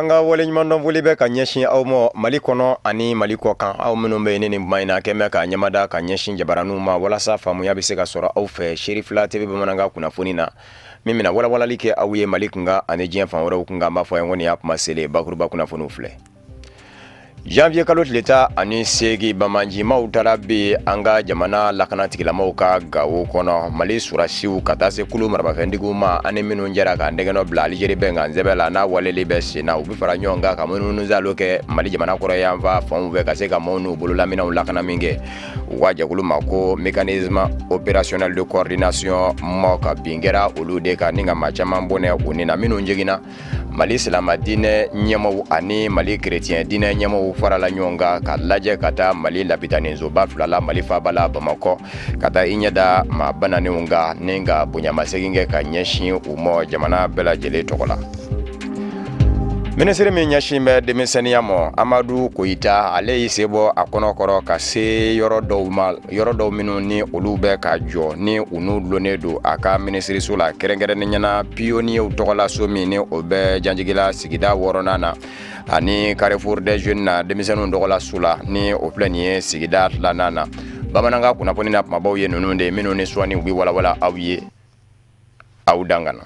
Nanga wale nyumandon wole be ka ɲɛsin aw ma Mali kɔnɔ ani Mali kɔ kan aw minnu be ni mayina kɛmɛ ka ɲɛmada ka ɲɛsin jabaranu ma walasa faamuya bɛ se ka sɔrɔ aw fɛ Sherifla TV bamanankan kunnafoni na min bɛna walawalali kɛ aw ye Mali kunga ani diɲɛ fan wɛrɛw kunga an b'a fɔ yan ko nin y'a kuma sele bakuruba kunnafoniw filɛ. Janvier kalo tileta ani segi bamanjimaw tara be anga jamana lakana tigilamaw ka gawo kono Mali surasiw ka taa se kulu marabafɛntigiw ma ani minnu jɛra ka ndɛgɛnɔ bila Aligérie bɛn kan zɛbɛ la n'a waleli bɛ senna u bi fara ɲɔgɔn kan ka munumunu zalo kɛ Mali jamana kɔrɔ yan fa fanw bɛ ka se ka maaw n'u bololaminɛw lakana min kɛ u ka jɛkulu ma ko mécanisme opérationnel de coordination MOC bin kɛra olu de kan ni ka maa caman bɔnɛ o ni na minnu jiginna Mali silama diinɛ ɲɛmɔgɔw ani Mali chrétien diinɛ ɲɛmɔgɔw farala ɲɔgɔn kan ka lajɛ ka taa Mali labitanizoba filala Mali fabala Bamakɔ ka taa i ɲɛda maa bananenw kan ni ka bonyamasegin kɛ ka ɲɛsin u ma jamana bɛɛ lajɛlen tɔgɔ la. Ministre min ɲɛsin bɛ denmisɛnniya ma Amadu Koyita ale y'i sebɔ a kɔnɔkɔrɔ ka se yɔrɔ dɔw minnu ni olu bɛ ka jɔ ni u n'u lonnen don a ka ministeriso la kɛrɛnkɛrɛnnenya pionniers tɔgɔ la so min ni o bɛ janjigila sigida 6nan na ani Carrefour des Jeunes na denmisɛnninw tɔgɔ la su la ni o filɛ nin ye sigida 2nan na bamanankan kunnafoni na kumabaw ye ninnu de minnu ni suwani u bi walawala aw ye aw dangana.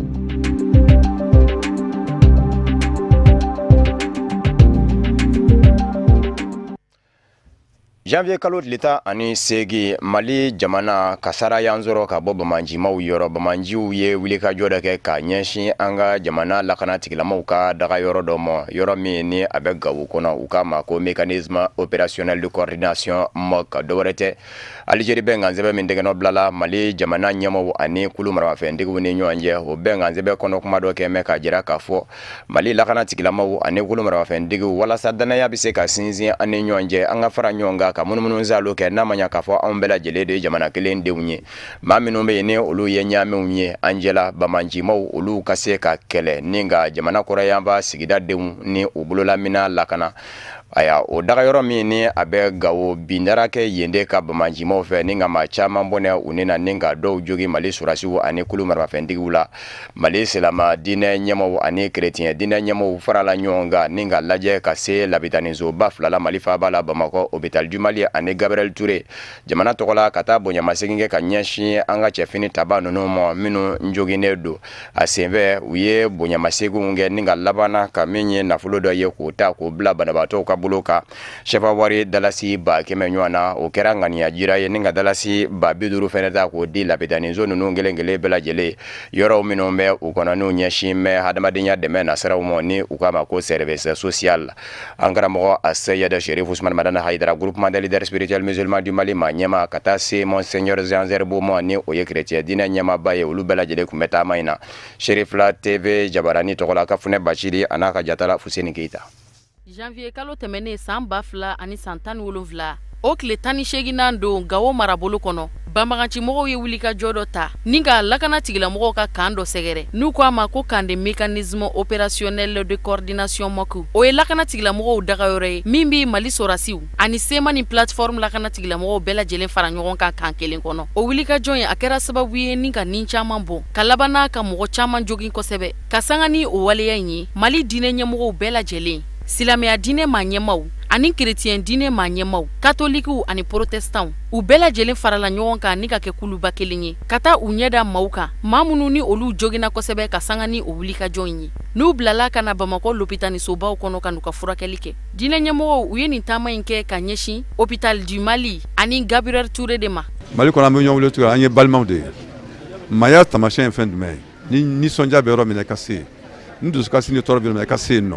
Janvier kalo tileta ani segi Mali jamana kasara yanzoro ka bɔ bamanjimaw yɔrɔ bamanjiw ye wulikajɔ dɔ kɛ ka ɲɛsin an ka jamana lakana tigilamaw ka daga yɔrɔ dɔ ma yɔrɔ min ni a bɛ Gawo kɔnɔ u ka ma ko mécanisme opérationnel de coordination MOC dɔwɛrɛ tɛ Aligérie bɛn kan sɛbɛn min dɛgɛnɔ bilala Mali jamana ɲɛmɔgɔw ani kulu marabafɛntigiw ni ɲɔgɔn cɛ o bɛn kan sɛbɛn kɔnɔ kuma dɔ kɛ mɛ ka jira k'a fɔ Mali lakana tigilamaw ani kulu marabafɛntigiw walasa danaya bɛ se ka sinsin an ni ɲɔgɔn cɛ an ka fara ɲɔgɔn kan ka munumunu zalo kɛ n'a ma ɲa k'a fɔ anw bɛɛ lajɛlen de jamana kelen denw ye maa minnu bɛ yen ni olu ye ɲaaminw ye an jɛla bamanjimaw olu ka se ka kɛlɛ ni ka jamana kɔrɔ yanfa sigida denw ni u bololamina lakana aya o daga yɔrɔ min ni a bɛ Gawo bindara kɛ yende ka bamanjimaw fɛ ni ka maa caman bɔnɛ u ni na ni ka dɔw jogi Mali surasiw ani kulu marabafɛntigiw la Mali silama diinɛ ɲɛmɔgɔw ani chrétien diinɛ ɲɛmɔgɔw farala ɲɔgɔn kan ni ka lajɛ ka se labitanizoba filala Mali fabala Bamakɔ hôpital du Mali ani Gabriel Touré jamana tɔgɔ la ka taa bonyamasegin kɛ ka ɲɛsin an ka cɛfini taba ninnu ma minnu joginnen don a senfɛ u ye bonyamasegin kɛ ni ka labana ka min ye nafolo dɔ ye k'o ta k'o bila banabaatɔw ka bolo ka Shefa Wari dalasi ba kɛmɛ ɲɔgɔn na o kɛra ŋaniya jira ye ni ka dalasi ba 50 fɛnɛ ta k'o di labitanizo ninnu kelen kelen bɛɛ lajɛlen yɔrɔw minnu bɛ u kɔnɔ n'u ɲɛsin bɛ hadamadenya dɛmɛ nasiraw ma ni u k'a ma ko service social an karamɔgɔ Aseyada Sherif Ousmane Madana Haidara groupement des leaders spirituels musulmans du Mali ma ɲɛma ka taa se Monseigneur Jean Zerbo ma ni o ye chrétien diinɛ ɲɛmaba ye olu bɛɛ lajɛlen kun bɛ taama in na Sherifla TV jabarani tɔgɔ la Kafunɛ Bachiri a n'a ka jatala Fuseni Keita. Janvier kalo tɛmɛnen san 2000 ani san 17 o tile 18nan don Gawo marabolo kɔnɔ banbagancimɔgɔw ye wulikajɔ dɔ ta ni ka lakana tigilamɔgɔw ka kan dɔ sɛgɛrɛ n'u ko a ma ko kan de mécanisme opérationnel de coordination MOC o ye lakana tigilamɔgɔw dagayɔrɔ ye min bi Mali sorasiw ani SEMA ni plateforme lakana tigilamɔgɔw bɛɛ lajɛlen fara ɲɔgɔn kan kan kelen kɔnɔ o wulikajɔ ye a kɛra sababu ye ni ka nin caman bɔ ka labanna ka mɔgɔ caman jogin kosɛbɛ ka sanga ni o waleya in ye Mali diinɛ ɲɛmɔgɔw bɛɛ lajɛlen silamɛya diinɛ maa ɲɛmaw ani chrétien diinɛ maa ɲɛmaw katolikiw ani protestants u bɛɛ lajɛlen farala ɲɔgɔn kan ni ka kɛ kuluba kelen ye ka taa u ɲɛda maaw kan maa minnu ni olu jogina kosɛbɛ ka sanga ni o wulikajɔ in ye n'u bilala ka na Bamakɔ lopitanisobaw kɔnɔ ka n'u ka furakɛli kɛ diinɛ ɲɛmɔgɔw u ye nin taama in kɛ ka ɲɛsin hôpital du Mali ani Gabriel Touré de ma Mali kɔnɔ an bɛ ɲɔgɔn wele tugun an ye balimaw de ye maaya taamasiyɛn ye fɛn jumɛn ye ni nisɔndiya bɛ yɔrɔ min na i ka se yen ni dusukasi ni tɔɔrɔ bɛ yɔrɔ min na i ka se yen nɔ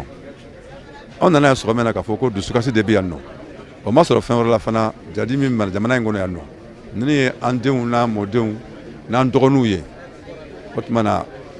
on nana sɔgɔmɛ na k'a fɔ ko dusukasi de bɛ yan nɔ o ma sɔrɔ fɛn wɛrɛ la fana jadi min bɛ jamana in kɔnɔ yan nɔ ni ye an denw n'an mɔdenw n'an dɔgɔninw ye o tuma na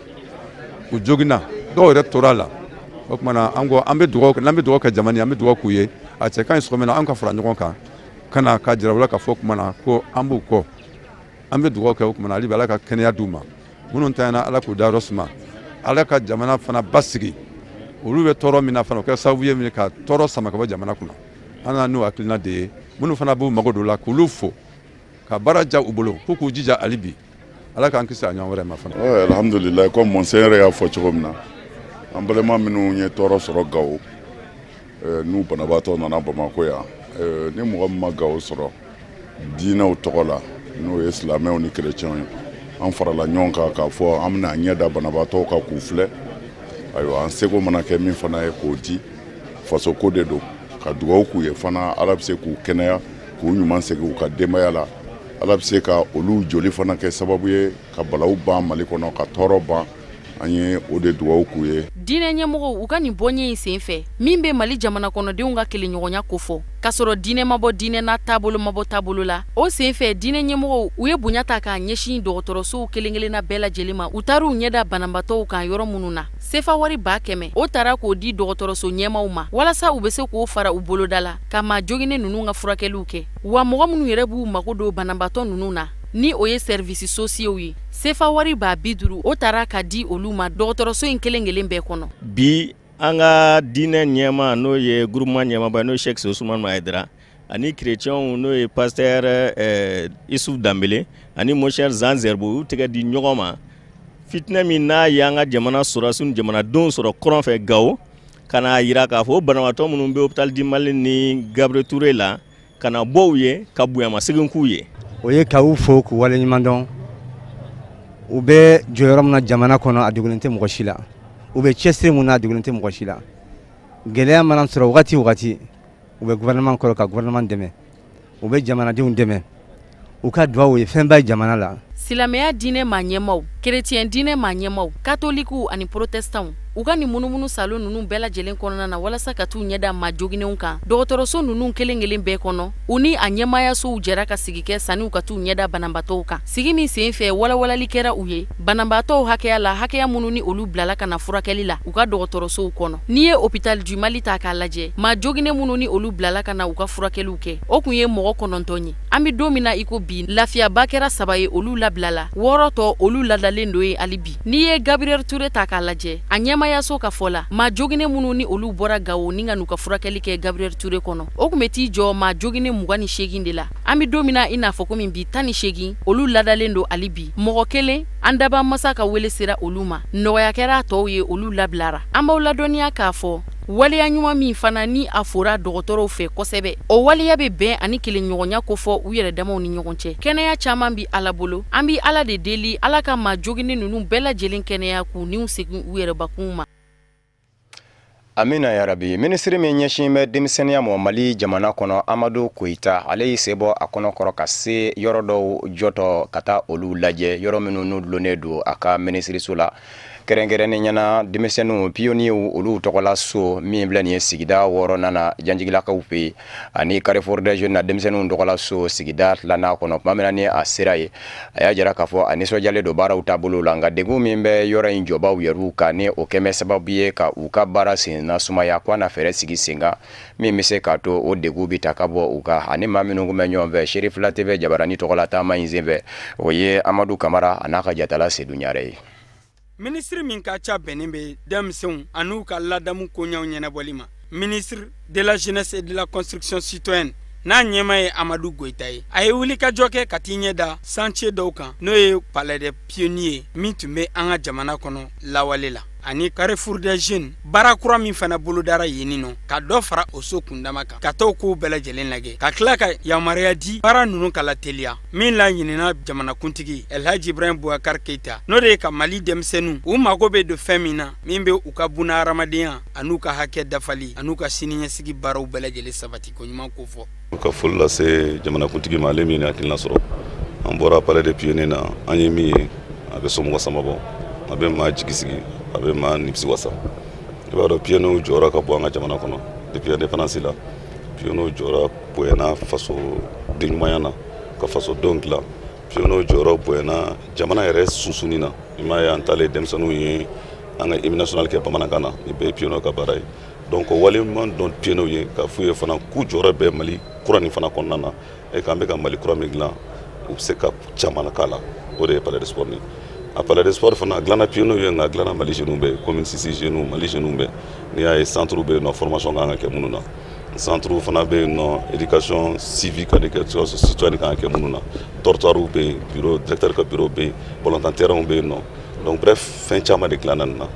u joginna dɔw yɛrɛ tora la o tuma na an ko an bɛ dugawu kɛ n'an bɛ dugawu kɛ jamana ye an bɛ dugawu k'u ye a cɛ ka ɲi sɔgɔmɛ na an ka fara ɲɔgɔn kan ka na ka jira u la k'a fɔ o tuma na ko an b'u kɔ an bɛ dugawu kɛ o tuma na hali bi Ala ka kɛnɛya d'u ma minnu tanyana Ala k'u dayɔrɔ suma Ala ka jamana fana basigi olu bɛ tɔɔrɔ min na fana o kɛ sababu ye min ka tɔɔrɔ sama ka bɔ jamana kunna an n'u hakilina de ye minnu fana b'u mago don la k'olu fo ka baara ja u bolo ko k'u jija hali bi Ala k'an kisi a ɲɔgɔn wɛrɛ ma fana. Alhamdulillah comme Monseigneur y'a fɔ cogo min na an balima minnu ye tɔɔrɔ sɔrɔ Gawo n'u banabaatɔ nana Bamako yan ni mɔgɔ min ma Gawo sɔrɔ diinɛw tɔgɔ la n'o ye silamɛw ni kerecɛnw ye an farala ɲɔgɔn kan k'a fɔ an bɛna ɲɛ da banabaatɔw kan k'u filɛ ayiwa an seko mana kɛ min fana ye k'o di faso ko de don ka dugawu k'u ye fana Ala bɛ se k'u kɛnɛya k'u ɲuman segin u ka denbaya la Ala bɛ se ka olu joli fana kɛ sababu ye ka balawu ban Mali kɔnɔ ka tɔɔrɔ ban an ye o de dugawu k'u ye. Diinɛ ɲɛmɔgɔw u ka nin bɔɲɛ in senfɛ min bɛ Mali jamana kɔnɔdenw ka kelenɲɔgɔnya ko fɔ k'a sɔrɔ diinɛ ma bɔ diinɛ n'a taabolo ma bɔ taabolo la o senfɛ diinɛ ɲɛmɔgɔw u ye bonya ta k'a ɲɛsin dɔgɔtɔrɔsow kelen-kelenna bɛɛ lajɛlen ma u taar'u ɲɛda banabaatɔw kan yɔrɔ minnu na sefa wari 100 o taara k'o di dɔgɔtɔrɔso ɲɛmaw ma walasa u bɛ se k'o fara u boloda la ka maa joginnen ninnu ka furakɛliw kɛ wa mɔgɔ minnu yɛrɛ b'u mago don banabaatɔ ninnu na ni o ye service sociaux ye sefa wari 50 o taara ka di olu ma dɔgɔtɔrɔso in kelen-kelen bɛɛ kɔnɔ bi an ka diinɛ ɲɛma n'o ye groupement ɲɛmaba n'o ye Cheikh Ousmane Maïdara ani chrétienw n'o ye pasteur Issouf Dambele ani mon cher Zan Zerbo u tɛgɛ di ɲɔgɔn ma fitinɛ min n'a ye an ka jamana sɔrɔsiw ni jamanadenw sɔrɔ kɔrɔn fɛ Gawo ka n'a yira k'a fɔ banabaatɔ minnu bɛ hôpital du Mali ni Gabriel Touré la ka na bɔ u ye ka bonyamasegin k'u ye o ye k'aw fo k'u waleɲuman dɔn u bɛ jɔyɔrɔ min na jamana kɔnɔ a dogolen tɛ mɔgɔ si la u bɛ cɛsiri min na a dogolen tɛ mɔgɔ si la gɛlɛya mana sɔrɔ wagati o wagati u bɛ gouvernement kɔrɔ ka gouvernement dɛmɛ u bɛ jamanadenw dɛmɛ u ka duwawu ye fɛn b'a jamana la silamɛya diinɛ maa ɲɛmaw chrétien diinɛ maa ɲɛmaw katolikiw ani protestants u ka nin munumunu salon ninnu bɛɛ lajɛlen kɔnɔna na walasa ka t'u ɲɛda maa joginnenw kan dɔgɔtɔrɔso ninnu kelen-kelen bɛɛ kɔnɔ u ni a ɲɛmayasow jɛra ka sigi kɛ sanni u ka t'u ɲɛda banabaatɔw kan sigi min senfɛ walawalali kɛra u ye banabaatɔw hakɛya la hakɛya minnu ni olu bilala ka na furakɛli la u ka dɔgɔtɔrɔsow kɔnɔ n'i ye hôpital du Mali ta k'a lajɛ maa joginnen minnu ni olu bilala ka na u ka furakɛliw kɛ o kun ye mɔgɔ 9 ye an bɛ don min na i ko bi lafiyaba kɛra 3 ye olu labilala 6 tɔ olu ladalen do ye hali bi n'i ye Gabriel Touré ta k'a lajɛ a ɲɛmayaso ka fɔ la maa joginnen minnu ni olu bɔra Gawo ni ka n'u ka furakɛli kɛ Gabriel Touré kɔnɔ o kun bɛ t'i jɔ maa joginnen 28 de la an bɛ don min na i n'a fɔ komi bi 18 olu ladalen do hali bi mɔgɔ kelen an daba masa ka wele sera olu ma nɔgɔya kɛra tɔw ye olu labilara an b'aw ladɔnniya k'a fɔ waleya ɲuman min fana ni a fora dɔgɔtɔrɔw fɛ kosɛbɛ o waleya bɛ bɛn ani kelenɲɔgɔnya ko fɔ u yɛrɛ damaw ni ɲɔgɔn cɛ kɛnɛya caman bi Ala bolo an bi Ala de deli Ala ka maa joginnen ninnu bɛɛ lajɛlen kɛnɛya k'u niw segin u yɛrɛ bakun ma Amina yarabi ministre min ɲɛsin bɛ denmisɛnniya mɔ Mali jamana kɔnɔ Amadu Koyita ale y'i sebɔ a kɔnɔkɔrɔ ka se yɔrɔ dɔw jɔtɔ ka taa olu lajɛ yɔrɔ minnu n'u dulonnen don a ka ministeriso la kɛrɛnkɛrɛnnen ɲɛna denmisɛnninw pionniers olu tɔgɔla so min filɛ nin ye sigida 6 nana janjigilakaw fɛ ani Carrefour des Jeunes na denmisɛnninw tɔgɔla so sigida 2nan kɔnɔ tuma min na ni a sera ye a y'a jira k'a fɔ a nisɔndiyalen don baaraw taabolo la nka degun min bɛ yɔrɔ in jɔbaaw yɛrɛw kan ni o kɛmɛ sababu ye ka u ka baara sen na sumaya ko na fɛɛrɛ sigi sen kan min bɛ se k'a to o degun bɛ ta ka bɔ u kan ani maa minnu kun bɛ ɲɔgɔn fɛ Sherifila TV Jabarani tɔgɔla taama in senfɛ o ye Amadu Kamara a n'a ka jatala Seydou Ɲare ye. Ministre min ka ca bɛnnen bɛ denmisɛnw an'u ka ladamu koɲɛw ɲɛnabɔli ma ministre de la jeunesse et de la construction citoyenne n'a ɲɛma ye Amadu Goyita ye a ye wuli ka jɔ kɛ ka t'i ɲɛ da chantier dɔw kan n'o ye palais des pionniers min tun bɛ an ka jamana kɔnɔ lawale la ani Carrefour des Jeunes baara kura min fana bolodara yen nɔ ka dɔ fara o so kundama kan ka t'o kow bɛɛ lajɛlen lajɛ ka tila ka yamaruya di baara ninnu ka lateliya min la ɲinina jamanakuntigi Elhaji Ibrahim Boubacar Keita n'o de ye ka Mali denmisɛnninw u mago bɛ don fɛn min na min bɛ u ka buna hadamadenya an'u ka hakɛ dafali an'u ka siniɲɛsigi baaraw bɛɛ lajɛlen sabati ko ɲuman ko fɔ. Ka foli lase jamanakuntigi ma ale min ye hakilina sɔrɔ an bɔra palais des pionniers na an ye min ye a bɛ somɔgɔ samabɔ a bɛ maa jigi sigi a bɛ maa nimisi wasa i b'a dɔn pionniers jɔyɔrɔ ka bɔ an ka jamana kɔnɔ depuis indépendance la pionniers jɔyɔrɔ bonyana faso denɲumanya na ka faso denw dilan pionniers jɔyɔrɔ bonyana jamana yɛrɛ sunsunni na i m'a ye an taalen denmisɛnninw ye an ka hymne national kɛ bamanankan na ni bɛɛ ye pionniers ka baara ye donc waleɲuman dɔn pionniers ye k'a f'u ye fana k'u jɔyɔrɔ bɛ Mali kura nin fana kɔnɔna na et k'an bɛ ka Mali kura min dilan u bɛ se ka caman k'a la o de ye palais de sport ni a palais de sport fana dilanna pionniers ye nka dilanna Mali jeunes bɛ commune 6 jeunes Mali jeunes bɛ n'i y'a ye centre bɛ yen nɔ formation kan ka kɛ minnu na centre fana bɛ yen nɔ éducation civique ani éducation citoyenne kan ka kɛ minnu na dortoirs bɛ yen bureau directeur ka bureau bɛ yen balontan terrain bɛ yen nɔ donc bref fɛn caman de dilanna nin na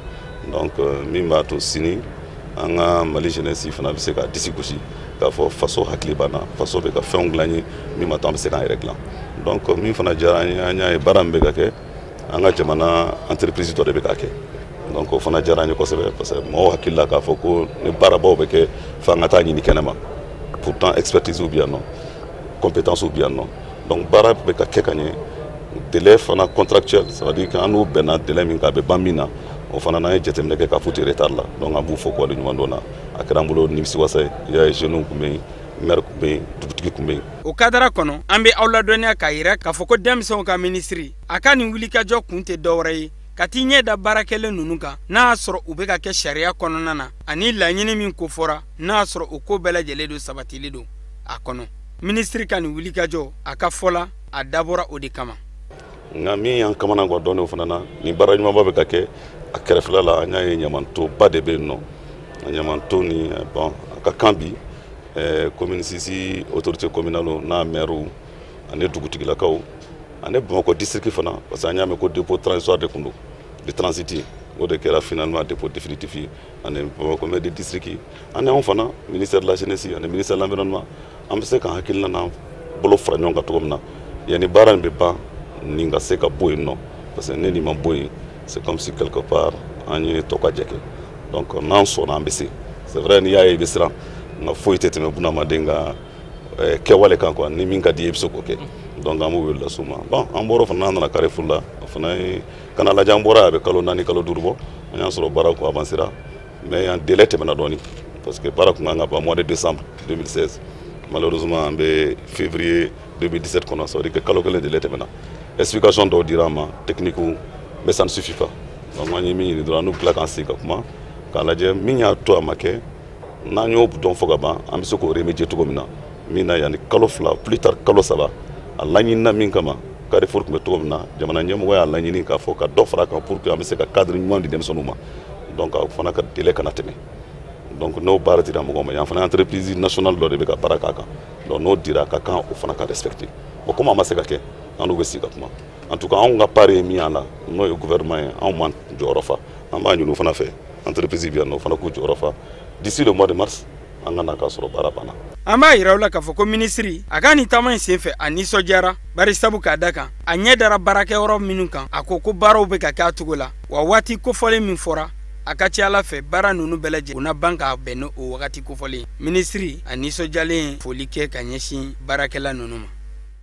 donc min b'a to sini an ka Mali jeunesse fana bɛ se ka disi gosi k'a fɔ faso hakili banna faso bɛ ka fɛnw dilan ye min ma to an bɛ se k'an yɛrɛ dilan donc min fana diyara an ye an y'a ye baara min bɛ ka kɛ an ka jamana entreprise dɔ de bɛ ka kɛ donc o fana diyara an ye kosɛbɛ parce que mɔgɔw hakili la k'a fɔ ko ni baarabaw bɛ kɛ f'an ka taa ɲini kɛnɛma pourtant expertise bɛ yan nɔ compétence bɛ yan nɔ donc baara bɛ ka kɛ ka ɲɛ délai fana contractuel ça veut dire que an n'u bɛnna délai min kan a bɛ ban min na o fana n'an ye jateminɛ kɛ k'a fɔ tɛ retard la donc an b'u fɔ ko waleɲuman dɔn na a kɛra an bolo nimisiwasa ye i y'a ye jeunes tun bɛ yen maire tun bɛ yen dugutigi tun bɛ yen. o kadara kɔnɔ an bɛ aw ladɔnniya k'a yira k'a fɔ ko denmisɛnw ka minisiri a ka nin wulikajɔ kun tɛ dɔwɛrɛ ye ka t'i ɲɛ da baarakɛlen ninnu kan n'a y'a sɔrɔ u bɛ ka kɛ sariya kɔnɔna na ani laɲini min kofɔra n'a y'a sɔrɔ o ko bɛɛ lajɛlen don sabatilen don a kɔnɔ minisiri ka nin wulikajɔ a ka fɔ la a dabɔra o de kama. nka min y'an kamana gan dɔɔnin o fana na nin baara ɲumanba bɛ ka kɛ a kɛrɛfɛla la an y'a ye ɲamantoba de bɛ yen nɔ a ɲamanto ni bon a ka kan bi commune sisi autorité communale n'a maire ani dugutigilakaw ani Bamakɔ district fana parce que an y'a mɛn ko dépôt transitoire de kun don de transit o de kɛra finalement dépôt définitif ye ani Bamakɔ maire de district ani anw fana ministère de la jeunesse ani ministère de l'environnement an bɛ se k'an hakilina n'an bolo fara ɲɔgɔn kan cogo min na yanni baara in bɛ ban nin ka se ka bɔ yen nɔ parce que ne nin ma bɔ yen c'est comme si quelque part an ye tɔ ka jɛ kɛ donc n'an sɔnna an bɛ se c'est vrai n'i y'a ye i bɛ siran nka foyi tɛ tɛmɛ bunahadamaden ka kɛwale kan quoi ni min ka di i bɛ se k'o kɛ donc an b'o wele las'u ma bon an bɔra fana an nana Carrefour la o fana ye kana lajɛ an bɔra a bɛ kalo 4 kalo 5 bɔ an y'a sɔrɔ baara kun avancera mais an délai tɛmɛna dɔɔnin parce que baara kun kan ka ban mois de décembre 2016 malheureusement an bɛ février 2017 kɔnɔ ça veut dire que kalo kelen délai tɛmɛna explication dɔw dira an ma technique mais ça ne suffit pas donc an ye min ɲini dɔrɔn an n'u tila k'an sigi ka kuma k'a lajɛ min y'a to a ma kɛ n'an y'o dɔn fɔ ka ban an bɛ se k'o remédier cogo min na min na yanni kalo 2 plus tard kalo 3 a laɲinina min kama Carrefour tun bɛ cogo min na jamana ɲɛmɔgɔ y'a laɲini k'a fɔ ka dɔ fara kan pour que an bɛ se ka cadre ɲuman di denmisɛnninw ma donc o fana ka délai kana tɛmɛ donc n'o baara dira mɔgɔ ma yan fana entreprise nationale dɔ de bɛ ka baara k'a kan donc n'o dira ka kan o fana ka respecter bon comme a ma se ka kɛ an n'u bɛ sigi ka kuma en tout cas anw ka part ye min y'a la n'o ye gouvernement ye anw man jɔyɔrɔ fa an b'a ɲini o fana fɛ entreprise bɛ yan nɔ o fana k'u jɔyɔrɔ fa d'ici le mois de mars an ka na k'a sɔrɔ baara banna. an b'a yira u la k'a fɔ ko minisiri a ka nin taama in senfɛ a nisɔndiyara bari sabu k'a da kan a ɲɛ dara baarakɛyɔrɔ minnu kan a ko ko baaraw bɛ ka kɛ a cogo la wa waati kofɔlen min fɔra a ka ca Ala fɛ baara ninnu bɛɛ lajɛlen u na ban k'a bɛn n'o wagati kofɔlen minisiri a nisɔndiyalen foli kɛ ka ɲɛsin baarakɛla ninnu ma.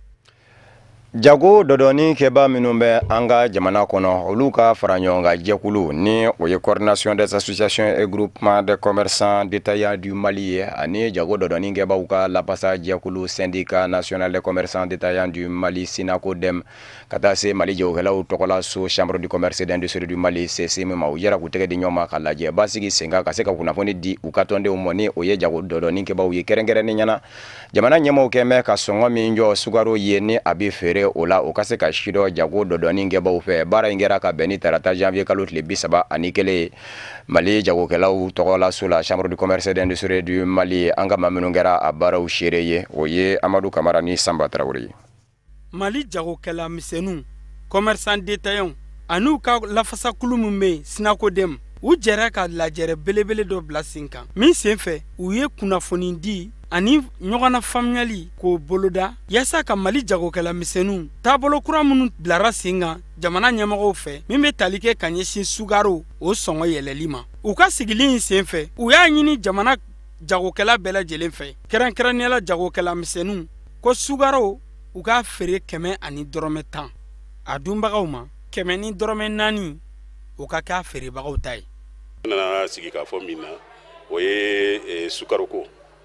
jago dɔdɔni kɛba minnu bɛ an ka jamana kɔnɔ olu ka fara ɲɔgɔn kan jɛkulu ni o ye coordination des associations et groupements des commerçants détaillants du Mali ye ani jago dɔdɔni kɛbaw ka lapasa jɛkulu syndicat national des commerçants détaillants du Mali SINACODEM ka taa se Mali jagokɛlaw tɔgɔla so chambre du commerce et d'industrie du Mali CCM ma u yɛrɛ k'u tɛgɛ di ɲɔgɔn ma ka lajɛ basigi sen kan ka se ka kunnafoni di u ka tɔndenw ma ni o ye jago dɔdɔni kɛbaw ye kɛrɛnkɛrɛnnen ɲɛna jamana ɲɛmɔgɔw kɛ mɛ ka sɔngɔ min jɔ sukaro ye ni a bɛ feere o la o ka se ka sidɔ jago dɔdɔni kɛbaw fɛ baara in kɛra ka bɛn ni tarata janvier kalo tile 31 Mali jagokɛlaw tɔgɔla so la chambre du commerce et d'industrie du Mali an ka maa minnu kɛra a baaraw seere ye o ye Amadou Kamara ni Samba Traoré ye. Mali jagokɛla misɛnninw commerçant détaillants an'u ka lafasakulu min bɛ yen SINACODEM u jɛra ka lajɛrɛ belebele dɔ bila sen kan min senfɛ u ye kunnafoni di ani ɲɔgɔnna faamuyali k'o boloda yaasa ka Mali jagokɛla misɛnninw taabolo kura minnu bilara sen kan jamana ɲɛmɔgɔw fɛ min bɛ tali kɛ ka ɲɛsin sugaro o sɔngɔ yɛlɛli ma u ka sigili in senfɛ u y'a ɲini jamana jagokɛla bɛɛ lajɛlen fɛ kɛrɛnkɛrɛnniyala jagokɛla misɛnninw ko sugaro u ka feere 110 a dunbagaw ma 104 o ka kɛ a feerebagaw ta ye. N nana sigi k'a fɔ min na o ye sukaro ko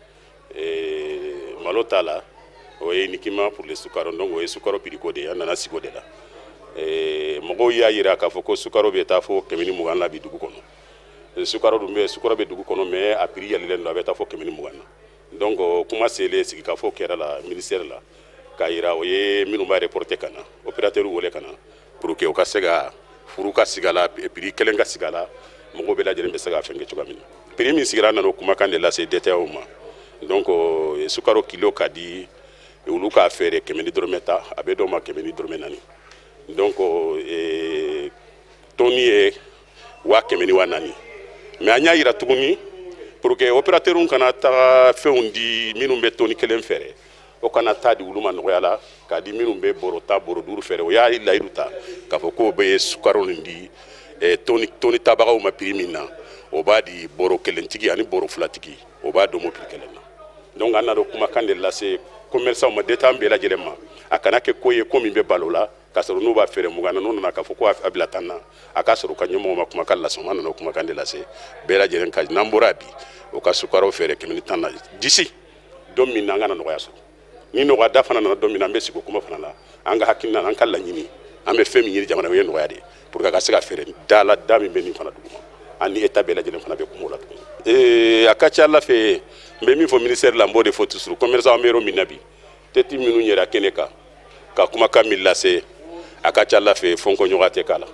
malo t'a la o ye uniquement pour le sukaro donc o ye sukaro prix ko de ye an nana sigi o de la mɔgɔw y'a yira k'a fɔ ko sukaro bɛ taa fɔ 120 la bi dugu kɔnɔ sukaro dun bɛ sukaro bɛ dugu kɔnɔ mais a prix yɛlɛlen don a bɛ taa fɔ 120 na donc kuma selen sigi k'a fɔ kɛra la ministère la k'a yira o ye minnu b'a reporter ka na opérateur wele ka na pour que o ka se ka furu ka sigi a la prix kelen ka sigi a la mɔgɔw bɛɛ lajɛlen bɛ se ka fɛn kɛ cogoya min na prix min sigira nana o kumakan de lase détaillants ma donc sukaro kilo ka di olu k'a feere 100 dɔrɔmɛ 10 a bɛ dɔw ma 100 dɔrɔmɛ 4 donc toni ye wa kɛmɛ ni wa naani mais an y'a yira tuguni pour que opérateur kana taga fɛnw di minnu bɛ toni kelen fɛrɛ o kana taa di olu ma nɔgɔya la k'a di minnu bɛ bɔrɔ ta bɔrɔ duuru fɛrɛ o y'a layidu ta k'a fɔ k'o bɛ sukaro nin di toni tabagaw ma prix min na o b'a di bɔrɔ kelentigi ani bɔrɔ filatigi o b'a domo prix kelen na donc an na do kumakan de lase commerçant ma d'état bɛɛ lajɛlen ma a kana kɛ ko ye ko min bɛ balo la k'a sɔrɔ n'u b'a feere mugan na n'u nana k'a fɔ ko a bila tan na a k'a sɔrɔ ka ɲɛmɔgɔw ma kumakan lasɔn an nana o kumakan de lase bɛɛ lajɛlen ka n'an bɔra bi o ka sukaro feere 110 na d'ici don min na an kana nɔgɔya sɔrɔ ni nɔgɔya da fana nana don min na an bɛ sigi o kuma fana la an ka hakilina an ka laɲini an bɛ fɛn min ɲini jamana o ye nɔgɔya de pour que a ka se ka feere da la da min bɛ nin fana duguma ani état bɛɛ lajɛlen fana bɛ kuma o la tuguni a ka ca ala fɛ n bɛ min fɔ ministère la n b'o de fɔ toujours commerçant an bɛ yɔrɔ min na bi tɛti minnu yɛrɛ kɛnɛ kan ka kumakan min lase a ka ca ala fɛ fɔnkɔɲɔgɔn tɛ k'a la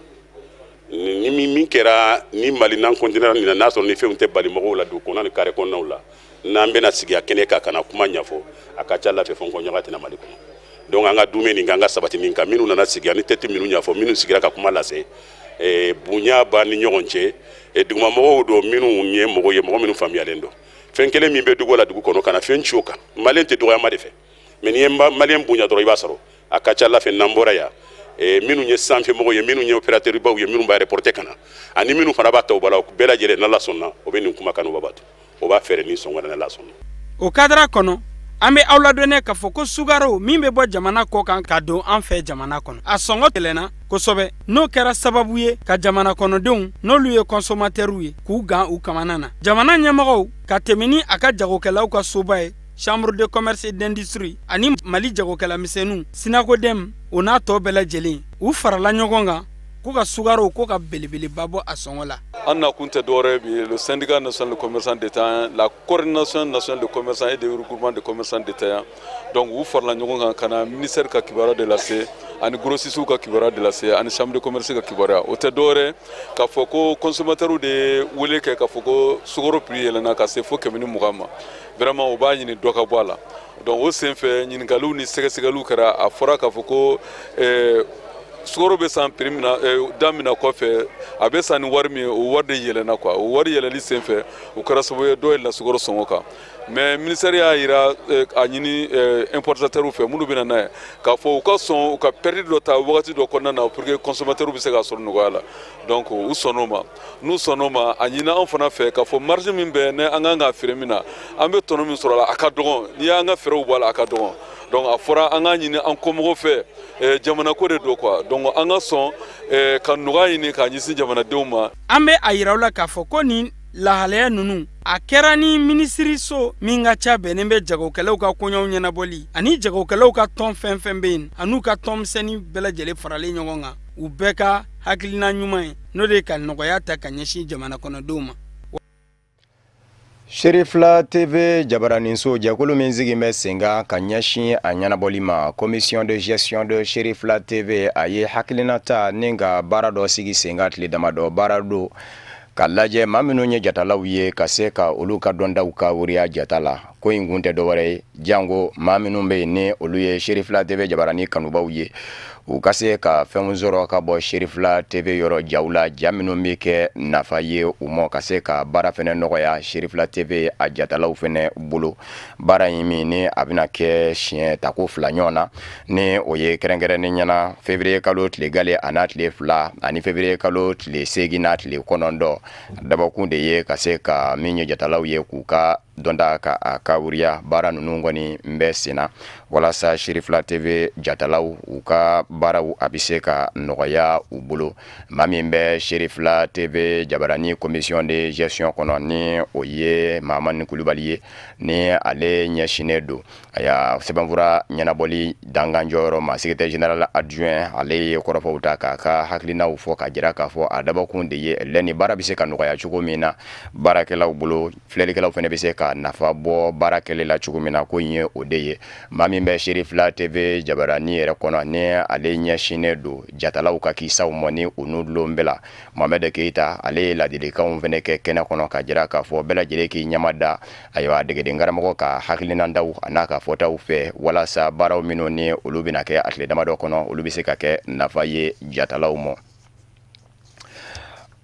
ni min kɛra ni mali n'an continuera nin na n'a sɔrɔ ni fɛnw tɛ bali mɔgɔw la don kɔnɔ ni kare kɔnɔnaw la n'an bɛna sigi a kɛnɛ kan ka na kuma ɲɛfɔ a ka ca ala fɛ fɔnkɔɲɔgɔn tɛna mali kɔnɔ donc an ka dumuni nin kan an ka sabati nin kan minnu nana sigi ani tɛti minnu ɲɛfɔ minnu sigira ka kuma lase bonya b'a ni ɲɔgɔn cɛ duguma mɔgɔw don minnu ye mɔgɔ ye mɔgɔ minnu faamuyalen don fɛn kelen min bɛ dugu la dugu kɔnɔ ka na fɛn ci o kan maliyɛn tɛ dɔgɔyama de fɛ mais ni ye maliyɛn bonya dɔrɔn i b'a sɔrɔ a ka ca ala fɛ n'an bɔra yan minnu ye sanfɛ mɔgɔw ye minnu ye opérateur baw ye minnu b'a reporter ka na ani minnu fana b'a ta o bala bɛɛ lajɛlen n'ala sɔnna o bɛ nin kumakan o b'a to o b'a fɛɛrɛ ni sɔngɔ n'ala sɔnna o cadre kɔnɔ an bɛ aw ladɔnnen k'a fɔ ko sukaro min bɛ bɔ jamana kɔ kan ka don an fɛ jamana kɔnɔ a sɔngɔ tɛlɛnna kosɛbɛ n'o kɛra sababu ye ka jamana kɔnɔdenw n'olu ye consommateurs ye k'u gan u kamana na jamana ɲɛmɔgɔw ka tɛmɛ ni a ka jagokɛlaw ka soba ye chambre de commerce et d'industrie ani mali jagokɛla misɛnninw sinakodɛm o n'a tɔ bɛɛ lajɛlen u farala ɲɔgɔn kan ko ka sukaro ko ka belebeleba bɔ a sɔngɔ la an nakun tɛ dɔwɛrɛ bi le syndicat national de commerçants détaillants la coordination nationale de commerçants et de regroupement de commerçants détaillants donc u farala ɲɔgɔn kan ka na ministère ka kibaruya de lase ani grossistes ka kibaruya de lase ani chambre de commerce ka kibaruya o tɛ dɔwɛrɛ k'a fɔ ko consommateurs de wele kɛ k'a fɔ ko sukaro prix yɛlɛnna ka se fo 120 ma vraiment o b'a ɲini dɔ ka bɔ a la donc o sen fɛ ɲininkaliw ni sɛgɛsɛgɛliw kɛra a fɔra k'a fɔ ko sukaro bɛ san prix min na da min na kɔfɛ a bɛ san ni wari min ye o wari de yɛlɛnna quoi o wari yɛlɛli sen fɛ o kɛra sababu ye dɔ yɛlɛnna sukaro sɔngɔ kan mais ministère y'a yira a ɲini importateurs fɛ minnu bɛ na n'a ye k'a fɔ u ka sɔn u ka perte dɔ ta wagati dɔ kɔnɔna na pour que consommateurs bɛ se k'a sɔrɔ nɔgɔya la donc u sɔnn'o ma n'u sɔnn'o ma a ɲini anw fana fɛ k'a fɔ marge min bɛ ne an kan k'a feere min na an bɛ tɔnɔ min sɔrɔ a la a ka dɔgɔn n'i y'an ka fɛɛrɛw bɔ a la a ka dɔgɔn donc a fɔra an k'a ɲini an kɔmɔgɔw fɛ jamana ko de don quoi donc an ka sɔn ka nɔgɔya ɲini k'a ɲɛsin jamanadenw ma an bɛ a yira u la k'a fɔ ko nin lahalaya ninnu a kɛra ni minisiriso min ka ca bɛnnen bɛ jagokɛlaw ka kɔɲɔw ɲɛnabɔli ani jagokɛlaw ka tɔn fɛn fɛn bɛ yen an'u ka tɔnmisɛnnin bɛɛ lajɛlen faralen ɲɔgɔn kan u bɛɛ ka hakilina ɲuman ye n'o de ye ka nɔgɔya ta ka ɲɛsin jamana kɔnɔdenw ma Sherifla TV Jabaraninso jɛkulu min sigi bɛ sen kan ka ɲɛsin a ɲɛnabɔli ma commission de gestion de Sherifla TV a ye hakilina ta ni ka baara dɔ sigi sen kan tile damadɔ baara do ka lajɛ maa minnu ye jatalaw ye ka se ka olu ka dɔndaw ka wuriya jata la ko in kun tɛ dɔwɛrɛ ye jango maa minnu bɛ yen ni olu ye Sherifla TV Jabarani kanubaw ye u ka se ka fɛnw sɔrɔ ka bɔ Sherifla TV yɔrɔ jaw la ja minnu bɛ kɛ nafa ye u ma ka se ka baara fɛnɛ nɔgɔya Sherifla TV a jatalaw fɛnɛ bolo baara in min ni a bɛna kɛ siɲɛ tako 2 ɲɔgɔn na ni o ye kɛrɛnkɛrɛnnen ɲɛna février kalo tile gale a n'a tile 2 ani février kalo tile 8 n'a tile 9 dabɔkun de ye ka se ka min ye jatalaw ye k'u ka dɔnda ka a ka wuriya baara ninnu kɔni n bɛ senna walasa Sherifla TV jatalaw u ka baaraw a bɛ se ka nɔgɔya u bolo maa min bɛ Sherifla TV Jabarani commission de gestion kɔnɔ ni o ye Mahamani Kulubali ye ni ale ɲɛsinnen don a y'a sɛbɛnfura ɲɛnabɔli danganjɔyɔrɔ ma secrétaire général adjoint ale ye kɔrɔfɔw ta k'a ka hakilinaw fɔ ka jira k'a fɔ a dabɔkun de ye ni baara bɛ se ka nɔgɔya cogo min na baarakɛlaw bolo filɛlikɛlaw fana bɛ se ka nafa bɔ baara kɛlɛ la cogo min na ko in ye o de ye maa min bɛ Sherifla TV Jabarani yɛrɛ kɔnɔ ni ale ɲɛsinnen don jatalaw ka kisaw mɔ ni u n'u dulon bɛɛ la Mohamed Keita ale ye ladilikanw fana kɛ kɛnɛ kɔnɔ ka jira k'a fɔ bɛɛ lajɛlen k'i ɲamada ayiwa degeden karamɔgɔ ka hakilinandaw a n'a ka fɔtaw fɛ walasa baaraw minnu ni olu bɛna kɛ a tile damadɔ kɔnɔ olu bɛ se ka kɛ nafa ye jatalaw ma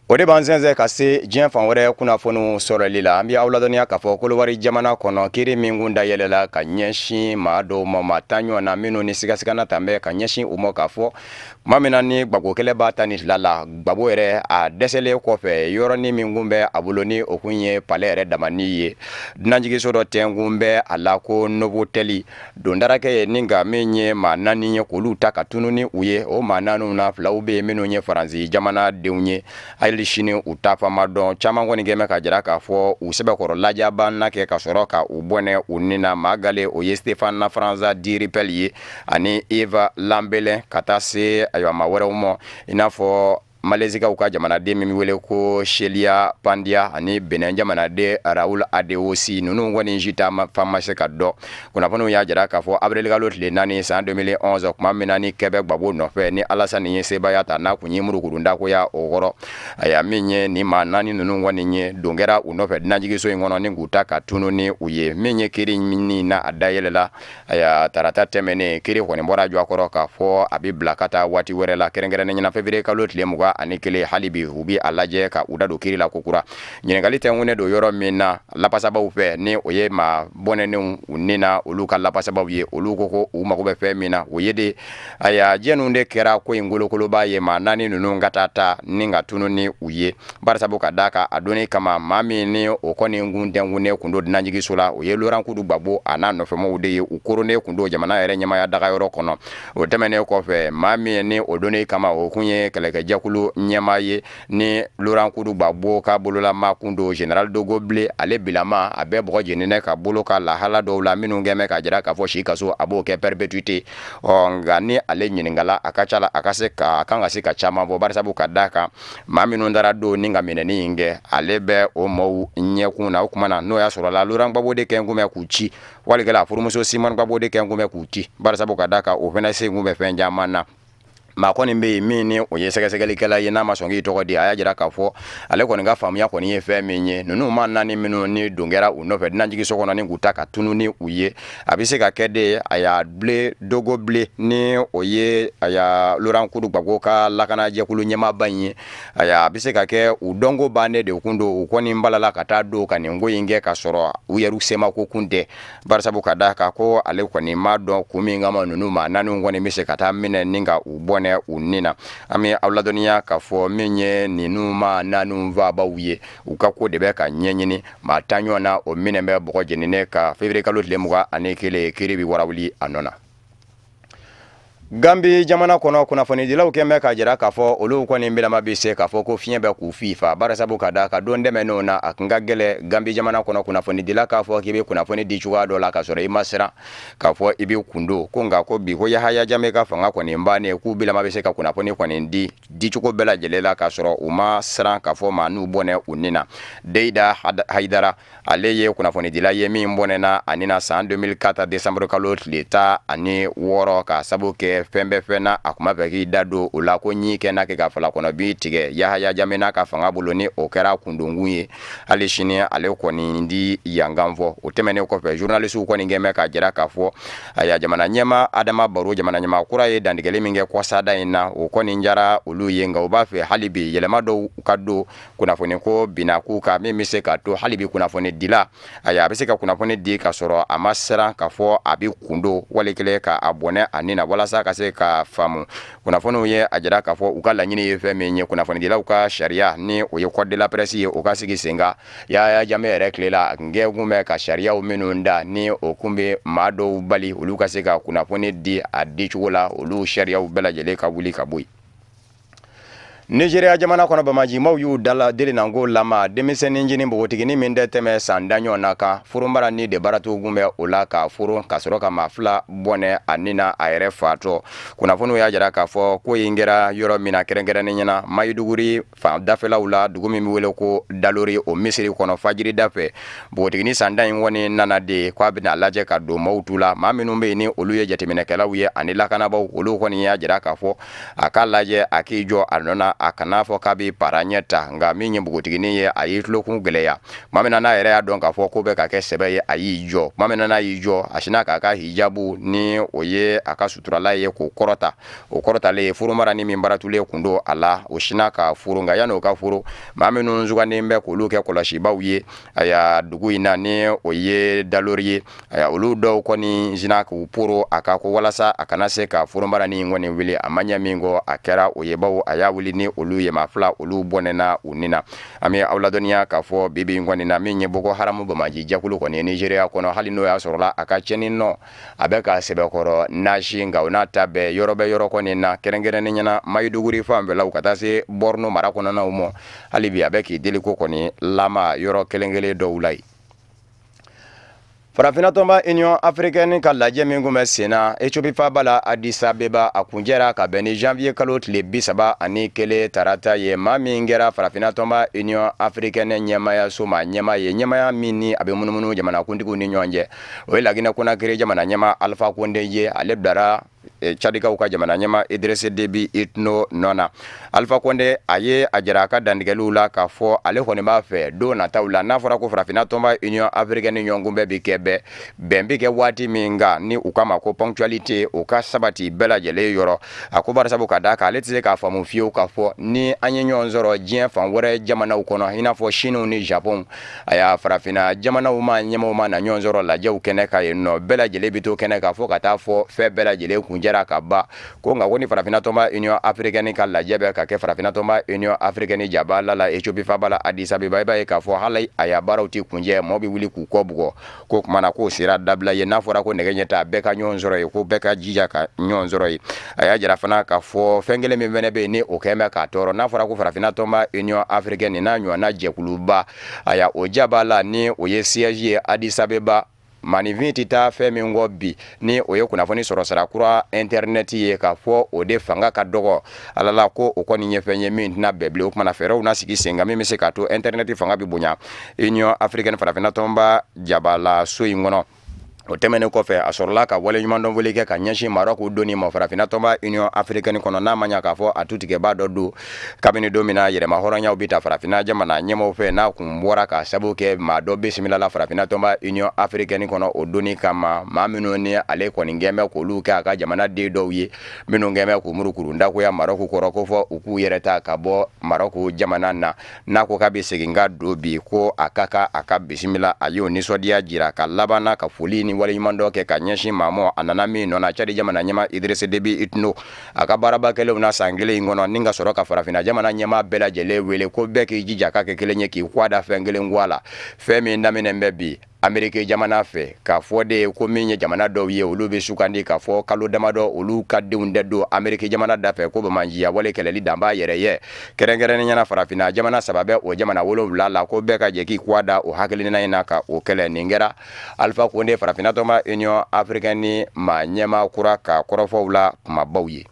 o de b'an sɛnsɛn ka se diɲɛ fan wɛrɛ kunnafoniw sɔrɔli la an bɛ aw ladɔnniya k'a fɔ Kolowari jamana kɔnɔ kiiri min kun dayɛlɛla ka ɲɛsin maa dɔw ma maa tan ɲɔgɔn na minnu ni sigasigana tan bɛ ka ɲɛsin u ma k'a fɔ tuma min na ni gbagbo kɛlɛ b'a ta ni fila la gbagbo yɛrɛ a dɛsɛlen kɔfɛ yɔrɔnin min kun bɛ a bolo ni o kun ye palais yɛrɛ damani ye dunanjigiso dɔ tɛnkun bɛ a la ko Novotel dondarakɛ ye ni ka min ye maa naani ye k'olu ta ka tunu ni u ye o maa naaniw na filaw bɛ yen minnu ye Faransi jamanadenw ye hali sini u ta fama dɔn caman kɔni kɛmɛ ka jira k'a fɔ u sɛbɛkɔrɔ lajabana kɛ ka sɔrɔ ka u bɔnɛ u nina maa gale o ye Stéphane Franza Diripel ye ani Eva Lambelen ka taa se ayiwa maa wɛrɛw ma i n'a fɔ Malezikaw ka jamanaden min wele ko Shelia Pandia ani Benin jamanaden Raoul Adeosi nunu kɔni jita fama se ka dɔ kunnafoniw y'a jira k'a fɔ avril kalo tile 4 san 2011 kuma min na ni kɛbɛ gbagbo nɔfɛ ni Alassane ye sebaya ta n'a kun ye murukurundakoya o kɔrɔ a y'a min ye ni maa naani nunu kɔni ye don kɛra u nɔfɛ dunanjigiso in kɔnɔ ni k'u ta ka tunu ni u ye min ye kiiri min na a dayɛlɛla a y'a tarata tɛmɛnen kiiri kɔni bɔra jɔ a kɔrɔ k'a fɔ a bɛ bila ka taa waati wɛrɛ la kɛrɛnkɛrɛnnen ɲɛna février kalo tile 20 ani kelen hali bi u bi a lajɛ ka u da don kiiri la kokura ɲininkali tɛnkunnen don yɔrɔ min na lapasabaw fɛ ni o ye maa bɔnɛnenw u nina olu ka lapasabaw ye olu ko ko u mago bɛ fɛn min na o ye de aya jɛnunw de kɛra ko in golokoloba ye maa naani ninnu ka taa ni ka tunu ni u ye barisabu ka da ka a donni kama maa min ni o kɔni kun tɛnkunnen kun do dunanjigiso la o ye Laurent Kudu Gbagbo a n'a nɔfɛmɔgɔw de ye u koronnen kun do jamana yɛrɛ ɲɛmaya dagayɔrɔ kɔnɔ o tɛmɛnen kɔfɛ maa min ni o donni kama o kun ye kɛlɛkɛjɛkulu ɲɛma ye ni Laurent Kudu Gbagbo ka bololama kun do Général Dogo Blé ale bilama a bɛ bɔgɔ jeninen ka bolo ka lahala dɔw la minnu kɛmɛ ka jira k'a fɔ si kaso a b'o kɛ perpétuité nka ni ale ɲininkala a ka ca la a kan ka se ka caman fɔ barisabu ka da kan maa minnu dara don ni ka minɛni in kɛ ale bɛ o maaw ɲɛkun na o kuma na n'o y'a sɔrɔ la Laurent Gbagbo de kɛ kun bɛ k'u ci walikɛla a furumuso Simone Gbagbo de kɛ kun bɛ k'u ci barisabu ka da kan o fɛnɛ se kun bɛ fɛn caman na maa kɔni bɛ yen min ni o ye sɛgɛsɛgɛlikɛla ye n'a ma sɔn k'i tɔgɔ di a y'a jira k'a fɔ ale kɔni ka faamuya kɔni ye fɛn min ye ninnu maa naani minnu ni don kɛra u nɔfɛ dunanjigiso kɔnɔ ni k'u ta ka tunu ni u ye a bɛ se ka kɛ de a y'a Dogo Blé ni o ye a y'a Laurent Kudu Gbagbo ka lakanajɛkulu ɲɛmaaba in ye a bɛ se ka kɛ u dɔnko bannen de kun do u kɔni balala ka taa don ka nin ko in kɛ ka sɔrɔ u yɛrɛ sema ko kun tɛ barisabu ka da kan ko ale kɔni ma dɔn kun min kama ninnu maa naaniw kɔni bɛ se ka taa minɛ ni ka u bɔnɛ u nina an bɛ aw ladɔnniya k'a fɔ min ye ninnu maa naaniw vabaw ye u ka ko de bɛ ka ɲɛɲini maa tan ɲɔgɔn na o minɛ bɛ bɔgɔ jeninen ka février kalo tile 21 kiiri bɛ warawuli a nɔ na. Gambi jamana kɔnɔ kunnafonidilaw kɛmɛ ka jira k'a fɔ olu kɔni bilama bɛ se k'a fɔ ko fiɲɛ bɛ k'u fifa barisabu ka da ka don dɛmɛnenw na a kun ka gɛlɛ Gambi jamana kɔnɔ kunnafonidila k'a fɔ k'i bɛ kunnafoni di cogoya dɔ la ka sɔrɔ i ma siran k'a fɔ i bɛ kundo ko nka ko bi ko Yahaya Jammeh ka fanga kɔni bannen k'u bilama bɛ se ka kunnafoni kɔni di cogo bɛɛ lajɛlen la ka sɔrɔ u ma siran k'a fɔ maa n'u bɔnɛ u nina Deida Haidara ale ye kunnafonidila ye min bɔnɛna ani na san 2004 décembre kalo tile 16 ka sabu kɛ fɛn bɛɛ fɛn na a kuma fɛ k'i da don o la ko ɲi kɛ n'a kɛ ka fala kɔnɔ bi tigɛ Yahaya Jammeh n'a ka fanga bolo ni o kɛra kundonkun ye hali sini ale kɔni di yangan fɔ o tɛmɛnen kɔfɛ journalistw kɔni kɛmɛ ka jira k'a fɔ a ya jamana ɲɛma Adama Barrow jamana ɲɛma kura ye dantigɛli min kɛ kɔsada in na o kɔni jara olu ye nka u b'a fɛ hali bi yɛlɛma dɔw ka don kunnafoni ko binaku ka min bɛ se ka to hali bi kunnafoni dila a bɛ se ka kunnafoni di ka sɔrɔ a ma siran k'a fɔ a bɛ kundo walikelen ka a bɔnɛ a nin na walasa ka se ka faamu kunnafoniw ye a jira k'a fɔ u ka laɲini ye fɛn min ye kunnafonidilaw ka sariya ni o ye code de la presse ye o ka sigi sen kan Yahaya Jammeh yɛrɛ tile la a kun bɛ ka sariyaw minnu da ni o kun bɛ maa dɔw bali olu ka se ka kunnafoni di a di cogo la olu sariyaw bɛɛ lajɛlen ka wuli ka bɔ yen. Nigeria jamana kɔnɔ bamajimaw y'u dala deli nango lama denmisɛnnin ɲini bogotigini min tɛ tɛmɛ san daɲɔ na kan furumara ni de baratu gun bɛ o la ka furu ka sɔrɔ ka maa fila bɔnɛ a nina a yɛrɛ fatɔ kunnafoniw y'a jira k'a fɔ ko in kɛra yɔrɔ min na kɛrɛnkɛrɛnnen ɲɛna Mayiduguri fan dafɛlaw la dugu min bɛ wele ko Dalori o misiri kɔnɔ fajiri dafɛ bogotigini san da in kɔni nana de k'a bɛna lajɛ ka don maaw tu la maa minnu bɛ yen ni olu ye jateminɛkɛlaw ye ani lakanabaw olu kɔni y'a jira k'a fɔ a ka lajɛ a k'i jɔ a nɔ na a kana fɔ k'a bɛ para ɲɛ ta nka min ye npogotiginin ye a y'i tulokun gɛlɛya tuma min na n'a yɛrɛ y'a dɔn k'a fɔ ko bɛ ka kɛ sɛbɛ ye a y'i jɔ tuma min na n'a y'i jɔ a sinna k'a ka hijabu ni o ye a ka suturala ye k'o kɔrɔta o kɔrɔtalen furumara ni min baratulen kun don a la o sinna ka furu nka yanni o ka furu maa minnu suganden bɛ k'olu kɛ kɔlɔsibaw ye aya dugu in na ni o ye dalori ye aya olu dɔw kɔni sinna k'u poro a ka ko walasa a kana se ka furumara ni kɔni wuli a ma ɲɛ min kɔ a kɛra o ye baw a y'a wuli ni olu ye maa fila olu bɔnɛna u ni na an bɛ aw ladɔnniya k'a fɔ bibi in kɔni na min ye Boko Haram bamaji jɛkulu kɔni ye Nigeria kɔnɔ hali n'o y'a sɔrɔla a ka cɛnni nɔ a bɛ ka sɛbɛkɔrɔ nasi nka o n'a ta bɛɛ yɔrɔ bɛ yɔrɔ kɔni na kɛrɛnkɛrɛnnen ɲɛna Maiduguri fan bɛɛ la u ka taa se Borno mara kɔnɔnaw ma hali bi a bɛ k'i deli ko kɔni lama yɔrɔ kelen-kelen dɔw la ye. Farafina tɔnba Union Africaine ka lajɛ min kun bɛ sen na Ethiopie faaba la Addis Abeba a kunjɛra ka bɛn ni janvier kalo tile 31 tarata ye maa min kɛra Farafina tɔnba Union Africaine ɲɛmayaso ma ɲɛma ye ɲɛmaya min ni a bɛ munumunu jamanakuntigiw ni ɲɔgɔn cɛ o ye Laginɛ Konakiri jamana ɲɛma Alpha Condé ye ale bilara Tchadikaw ka jamana ɲɛma Idriss Déby Itno nɔna Alpha Condé a ye a jira a ka dantigɛliw la k'a fɔ ale kɔni b'a fɛ don nataw la n'a fɔra ko Farafina tɔnba Union Africaine ɲɔgɔn bɛɛ bi kɛ bɛn bi kɛ waati min nka ni u kama ko ponctualité o ka sabati bɛɛ lajɛlen yɔrɔ a ko barisabu ka d'a kan ale tɛ se k'a faamu fiyewu k'a fɔ ni an ye ɲɔgɔn sɔrɔ diɲɛ fan wɛrɛ jamanaw kɔnɔ i n'a fɔ Chine ni Japon a y'a Farafina jamanaw ma ɲɛmaw ma na ɲɔgɔn sɔrɔ lajɛw kɛnɛ ka yen nɔ bɛɛ lajɛlen bi to kɛnɛ ka fɔ ka taa fɔ fɛn bɛɛ lajɛlen kunjɛra ka ba ko nka ko ni Farafina tɔnba Union Africaine ka lajɛ bɛ ka kɛ Farafina tɔnba Union Africaine jabala la Ethiopie faaba la Addis Abeba i b'a ye k'a fɔ hali a y'a baaraw ti kunjɛ mɔgɔ bi wuli k'u kɔ bugɔ ko kumana ko sira dabila ye n'a fɔra ko nɛgɛ ɲɛ ta bɛɛ ka ɲɔgɔn sɔrɔ ye ko bɛɛ ka jija ka ɲɔgɔn sɔrɔ ye a y'a jira fana k'a fɔ fɛn kelen min fɛnɛ bɛ yen ni o kɛn bɛ k'a tɔɔrɔ n'a fɔra ko Farafina tɔnba Union Africaine n'a ɲɔgɔnna jɛkuluba a y'a o jaba la ni o ye siège ye Addis Abeba manifin ti taa fɛn min kɔ bi ni o ye kunnafoni sɔrɔ sara kura internet ye k'a fɔ o de fanga ka dɔgɔ ala la ko o kɔni ye fɛn ye min tɛna bɛɛ bilen o kumana fɛɛrɛw na sigi sen kan min bɛ se k'a to internet fanga bi bonya Union Africaine Farafina tɔnba jabala so in kɔnɔ o tɛmɛnen kɔfɛ a sɔrɔla ka waleɲumandɔn wele kɛ ka ɲɛsin Maroc donni ma Farafina tɔnba Union Africaine kɔnɔ n'a ma ɲa k'a fɔ a tutigɛba dɔ don kabini don min na yɛrɛma hɔrɔnyaw bi ta Farafina jamana ɲɛmaaw fɛ n'a kun bɔra ka sabu kɛ maa dɔ bisimilala Farafina tɔnba Union Africaine kɔnɔ o donni kama maa minnu ni ale kɔni gɛn bɛ k'olu kɛ a ka jamana den dɔw ye minnu gɛn bɛ k'u murukuru ndakoya Maroc kɔrɔ ko fɔ u k'u yɛrɛ ta ka bɔ Maroc jamana na n'a ko k'a bɛ segin ka don bi ko a ka bisimila a y'o nisɔndiya jira ka labanna ka foli ni waleɲuman dɔ kɛ ka ɲɛsin maa ma a nana min nɔ na Tchad jamana ɲɛma Idriss Déby Itno a ka baarabakɛlenw na san kelen in kɔnɔ ni ka sɔrɔ ka Farafina jamana ɲɛma bɛɛ lajɛlen wele ko bɛɛ k'i jija ka kɛ kelen ye k'i kɔ da fɛn kelen kɔ a la fɛn min daminɛ bɛ bi Amérique jamana fɛ k'a fɔ de ko min ye jamana dɔw ye olu bɛ sugandi k'a fɔ kalo damadɔ olu ka denw de don Amérique jamana da fɛ ko bamajiya wale kɛlɛli dan b'a yɛrɛ ye kɛrɛnkɛrɛnnen ɲɛna Farafina jamana saba bɛ o jamana 7 la ko bɛɛ ka jɛ k'i kɔ da o hakilina in na ka o kɛlɛ nin kɛra Alpha Condé Farafina tɔnba Union Africaine ma ɲɛma kura ka kɔrɔfɔw la kumabaw ye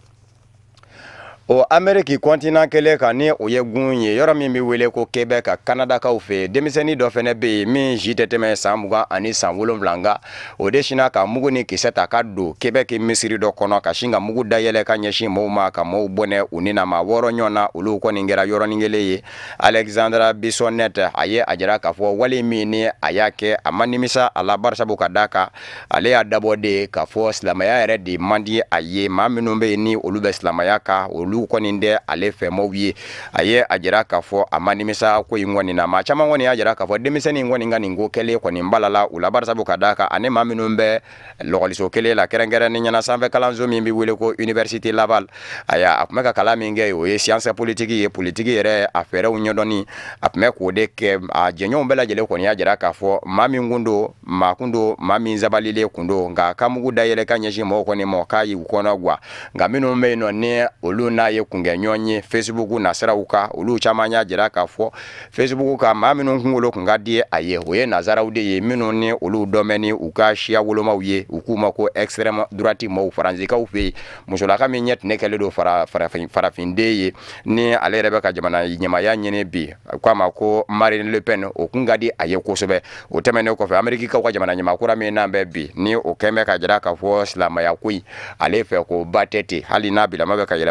o Amérique continent kelen kan ni o ye gun ye yɔrɔ min bɛ wele ko Québec ka Canadakaw fɛ denmisɛnnin dɔ fɛnɛ bɛ yen min si tɛ tɛmɛ san 20 ani san 7 nka o de sinna ka mugu ni kisɛ ta ka don Québec misiri dɔ kɔnɔ ka sin ka mugu dayɛlɛ ka ɲɛsin mɔɔw ma ka mɔɔw bɔnɛ u ni na ma 6 ɲɔgɔn na olu kɔni kɛra yɔrɔnin kelen ye Alexandra Bissonnette a ye a jira k'a fɔ wale min ni a y'a kɛ a ma nimisa a la barisabu ka d'a kan ale y'a dabɔ de k'a fɔ silamɛya yɛrɛ de man di a ye maa minnu bɛ yen ni olu bɛ silamɛya kan olu kɔni dɛ ale fɛmɔw ye a ye a jira k'a fɔ a ma nimisa ko in kɔni na maa caman kɔni y'a jira k'a fɔ denmisɛnnin kɔni ka nin ko kɛlen kɔni balala u la barisabu ka d'a kan ani maa minnu bɛ lɔgɔliso kelen la kɛrɛnkɛrɛnnen ɲɛna sanfɛ kalanso min bɛ wele ko Université Laval a tun bɛ ka kalan min kɛ o ye science politique ye politiki yɛrɛ a fɛɛrɛw ɲɛdɔnni a tun bɛ k'o de kɛ a jɛɲɔgɔnw bɛɛ lajɛlen kɔni y'a jira k'a fɔ maa min kun don maa kun don maa min sabalilen kun don nka ka mugu dayɛlɛ ka ɲɛsin mɔgɔw kɔni ma k'a y'u kɔnɔ guwa nka minnu bɛ yen nɔ ni olu n'a ye kungɛ ɲɔgɔn ye Facebook nasiraw ka olu caman y'a jira k'a fɔ Facebook ka maa minnu kunkolo kun ka di a ye o ye nazaraw de ye minnu ni olu dɔmɛ ni u ka siya wolomaw ye u k'u ma ko extrême droite mɔgɔw faransikaw fɛ yen musolaka min ɲɛ tɛnɛ kɛlen don farafinden ye ni ale yɛrɛ bɛ ka jamana ɲɛmaya ɲini bi k'a ma ko Marine Le Pen o kun ka di a ye kosɛbɛ o tɛmɛnen kɔfɛ Amerikikaw ka jamana ɲɛmakura min n'an bɛ bi ni o kɛn bɛ ka jira k'a fɔ silamɛya ko in ale fɛ ko ba tɛ ten hali n'a bilama bɛ ka yɛlɛma don a ka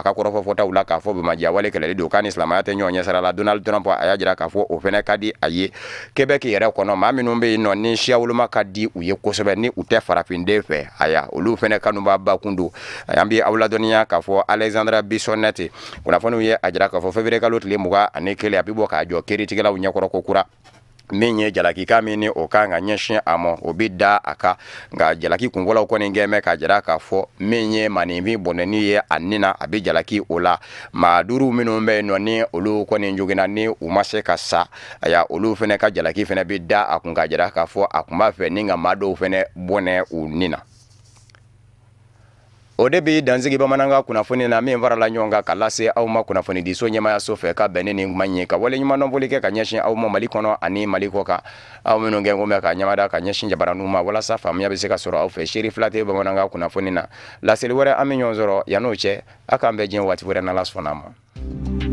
ka kɔrɔfɔ fɔtaw la k'a fɔ bɛnbaliya wale kɛlɛli don k'a ni silamɛya tɛ ɲɔgɔn ɲɛsira la Donald Trump a y'a jira k'a fɔ o fɛnɛ ka di a ye Quebec yɛrɛ kɔnɔ maa minnu bɛ yen nɔ ni siya woloma ka di u ye kosɛbɛ ni u tɛ farafinden fɛ aya olu fɛnɛ kanuba bakun don an bɛ aw ladɔnniya k'a fɔ Alexandra Bissonnette kunnafoniw ye a jira k'a fɔ février kalo tile 21 a bɛ bɔ k'a jɔ kiiritigɛlaw ɲɛkɔrɔ ko kura min ye jalakika min ni o kan ka ɲɛsin a ma o bɛ da a kan nka jalaki kunfɔlɔw kɔni gɛnmɛ k'a jira k'a fɔ min ye maninfin bɔnɛni ye a nin na a bɛ jalaki o la maa duuru minnu bɛ yen nɔ ni olu kɔni joginna ni u ma se ka sa aya olu fɛnɛ ka jalaki fɛnɛ bɛ da a kun k'a jira k'a fɔ a kun b'a fɛ ni ka maa dɔw fɛnɛ bɔnɛ u nin na. O de bɛ dansigi bamanankan kunnafoni na min farala ɲɔgɔn kan ka lase aw ma kunnafoni di so ɲɛmayaso fɛ ka bɛn ni kuma ɲɛ ka wale ɲuman dɔnbɔli kɛ ka ɲɛsin aw ma Mali kɔnɔ ani Mali kɔ kan aw minnu gɛn ko mɛn ka ɲamada ka ɲɛsin jabaraniw ma walasa faamuya bɛ se ka sɔrɔ aw fɛ Seri fila tɛ bamanankan kunnafoni na laseli wɛrɛ an bɛ ɲɔgɔn sɔrɔ yan'o cɛ a k'an bɛɛ diɲɛ waati wɛrɛ n'Ala sɔnna a ma.